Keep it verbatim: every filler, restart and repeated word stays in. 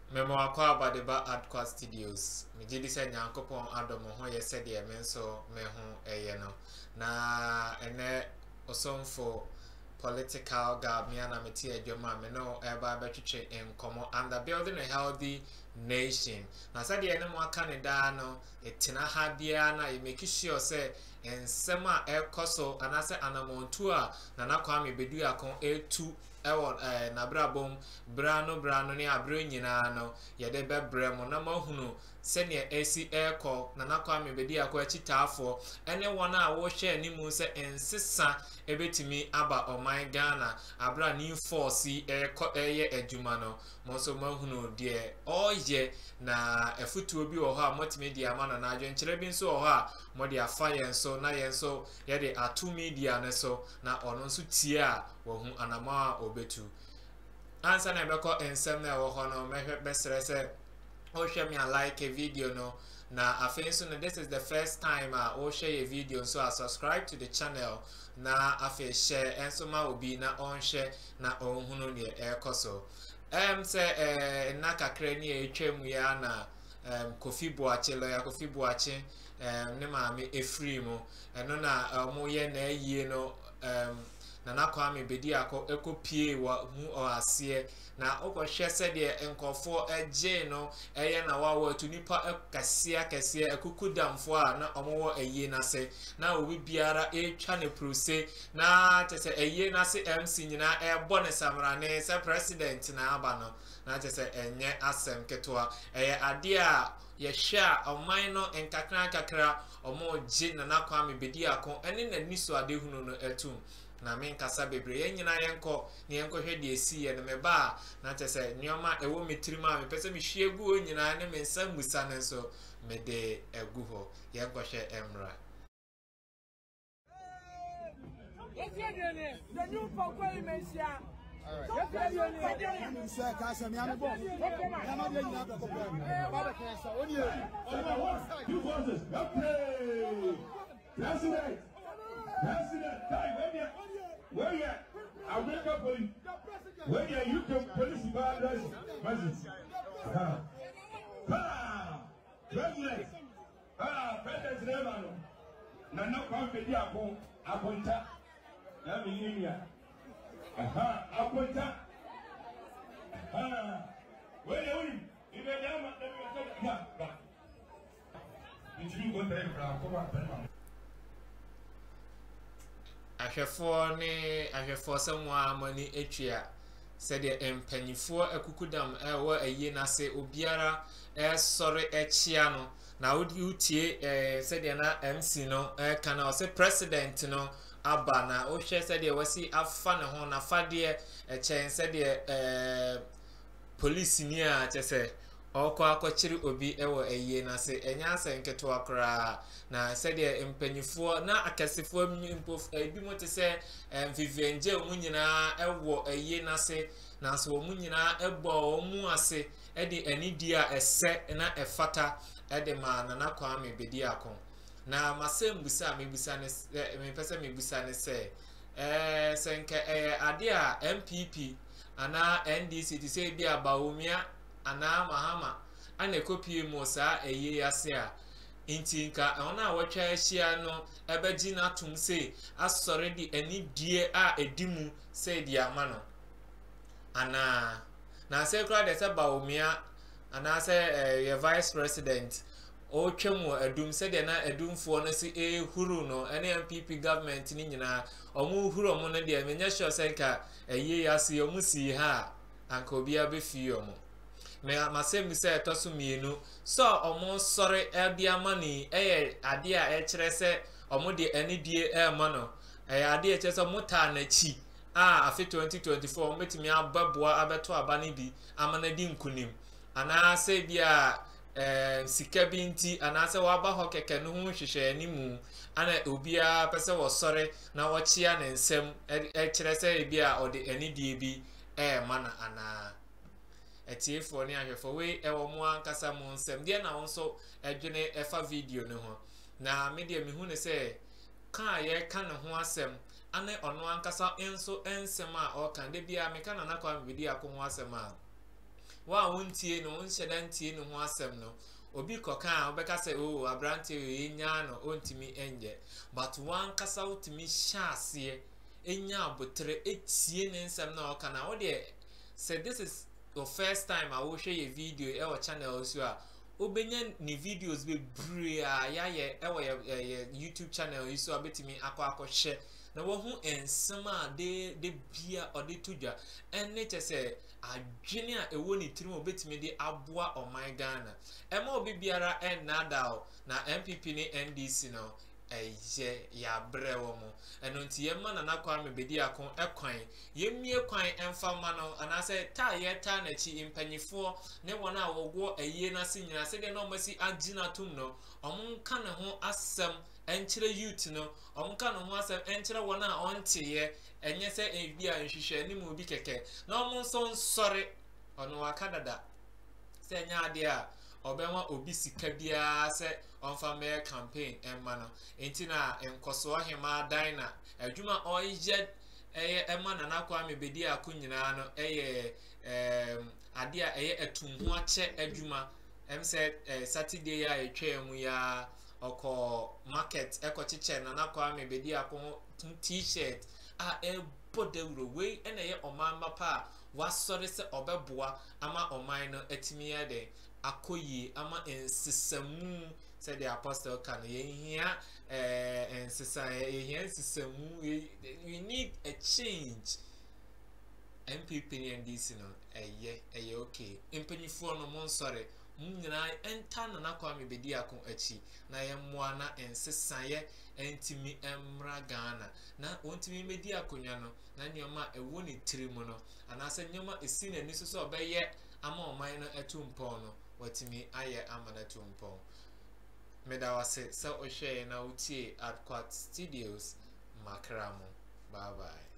Memo akwa abadeba Adkwart Studios. Me gidi se nyankopon adom ho ye se de me nso me ho eye no. Na ene osomfo political guard me na meti adwuma me no eba betwetwe enkomo and the building a healthy nation. Na se de ene mo aka ne da no etina ha bia na e make sure say ensem a ekoso anase anamontu a na nakwa me bedu akon etu ewo eh na brabom brano brano ne abre nyina no ye de bebre mo na mahunu se ne esi eko na nakwa me bedi akwa chitaafo ene wona wo hwe animu se ensesa ebetimi aba oman Ghana abra ni force eko eye adwuma no mo so mahunu de oye na efutuo bi wo ho a motimi dia ma na adwenkyere bi nso wo ho a mo de afa yen so na yen so ye de atu media ne so na ono nso tie a wo hu anama obetu ansa na beko ensem na wo ho no mehwe besere se o share me a like a video no na afen so no this is the first time uh, o share a video so I subscribe to the channel na afen share enso ma obi na on share na on hunu ne ekoso em se eh na kakra ni etwam ya na um Kofi Boakye lawyer Kofi Boakye um ne maame efri mu eno na mo ye na ayie no um na nakwa me bedi akọ ekopie wa hu o ase na okohwe se de enkofo eje no eye na wa wa tunipa kase akase ekukudamfo a na omowo eye na se na obi biara etwa ne prose na tese eye na se M C nyina ebo ne samrane se president na aba no na tese enye asem ketwa eye ade a ye hwa oman no enkakra kakra omo je na nakwa me bedi akọ ene na niso ade hunu no etum na men kasa bebre ye nyina yenko ne yenko hwe de esi ye ne meba na tese nyoma ewo metirima me pese me hwie gu o nyina ne me nsa musa ne so me de egu ho yenko hwe emra the new Boakye mensia. All right. President, where you? Where you? I'll make up for you. Where you? You can police the president. Ah, president. Ah, president never. Na no company upon aponta. Na mi niya. Aha, aponta. Ah, where you? You be down at the yeah. You go there, come on. ahwefo ne ahwefo semwa amani etwia se de empanyifo akukudam ewo aye na se obiara e sori echia no na wodi utie eh se de na M C no e kana o se president no aba na o hwe se de wasi afa ne ho na fade e chen se de eh police ni a chese oko akochiri obi ewo eye na se enya asenketo akra na se de empanyifo na akasefo mnyimpo ebi mo te se mvivenje omunyina ewo eye na se na so omunyina ebo omu ase e de anidi a ese na efata e de ma na nakwa me bedi akon na masembusa mebusa ne me pese mebusa ne se eh senke eh ade a M P P ana N D C ti se bi abaomia ana mahama ana kopie mo sa eye ase a intinka ona wotwa ahia no ebeji na tum se asore di anidie a edimu se di ama no ana na se kra de se baomia ana se eh, vice president o twemu adum se de na adumfo no se e huru no ene M P P government ni nyina omu huru omo no de menya sure se nka eye ase omu si ha anka obi abefi omo me masem se tosu mienu so omo sore ebia mani eye ade a e kire se omo de anidie e ma no eye ade e kire se mota na chi a afi twenty twenty-four metimi ababoa abeto abane bi amana di nkunim ana se bia eh sika binti ana se waba ho keke no hu hwehwe animu ana obia pese wo sore na wo chia ne nsem e kire se bia ode anidie bi e ma na ana etiefo ne ahwefo we ewo mo ankasa mo nsem de na wonso edwene efa video ne ho na media me hu ne se kan ye kan ne ho asem ane ono ankasa enso ensem a o kan de bia me kan na kwa video akọ ho asem a wa wontie no wonhyeda ntie no ho asɛm no obi koka obeka say oh abrante enya no ontimi enye but one kasa utimi hyase enya abotre etie ne nsɛm na oka na wo de say this is your first time I will share a video e our channel so a obenya ni videos be bre a ya ye e wo ye YouTube channel yi so abetimi akọ akọ na wo hu ensem a de de bia ode tudwa enne che se adwene a ewo ni tirim obetimi de aboa oman Ghana e ma obi biara enada na M P P ni N D C no eye ya brewo mo eno nti ye ma na nakwa me bedi akon ekwan ye mie kwan emfa ma no anase ta ye ta na chi impanyifo ne wona wogwo eye na se nyina se de no masi agina tum no omunka ne ho asem enkyere youth no omunka ne ho asem enkyere wona onte ye enye se ebia nhwehwe ni mu bi keke na omun so nsore ono wakadada se nya ade a obenwa obi sika bia se onfa me campaign emma no enti na enkoso hema dina adwuma oye eye emma na nakwa me bedi akonyina no eye em ade a eye etunhu ache adwuma em se Saturday ya etwemu ya oko market ekochiche na nakwa me bedi akon t-shirt a e bodewro we ena ye omamba pa wasore se obeboa ama oman no atimi ya de akoyi ama ensisamu said the apostle can here eh ensisa here ensisamu we need a change. M P P and N D C no eye eye okay impanyifo no mon sorry nyina enta na nakwa me bedi akon achi na ye moa na ensisa ye entimi emra Ghana na ontimi medi akonya no na nyoma ewo ni tirimu no anase nyoma esi na ni so so obeye ama oman no etumpon no watimi aye amana tumpon medawase sa o share na utie Adkwart Studios makramo bye bye.